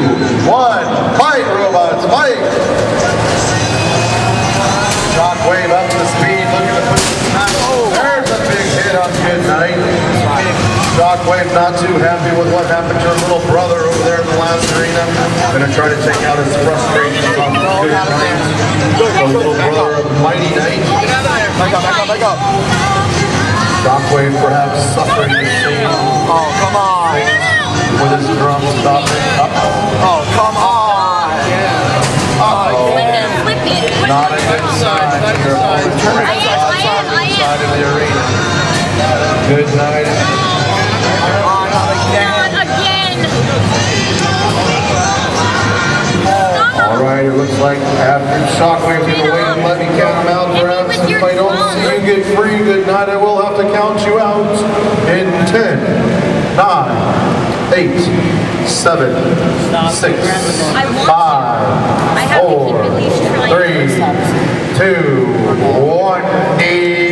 1, fight, robots, fight! Shockwave up to speed, looking to put the snap. There's a big hit on Good Night. Shockwave not too happy with what happened to her little brother over there in the last arena. Gonna try to take out his frustration on Good Night. The little brother of Mighty Knight. Back up. Shockwave perhaps suffering the same. Oh, come on. With his drum stopping. Oh, come on. Not a good sign. Side of the arena. Good Night. Alright, it looks like after Shockwave's going to wait and let me count him out. Perhaps if I don't see you get free, Good Night, I will have to count you out in 10, 9, 8, 7, 6, 5, 4, 3, 2, 1, 8.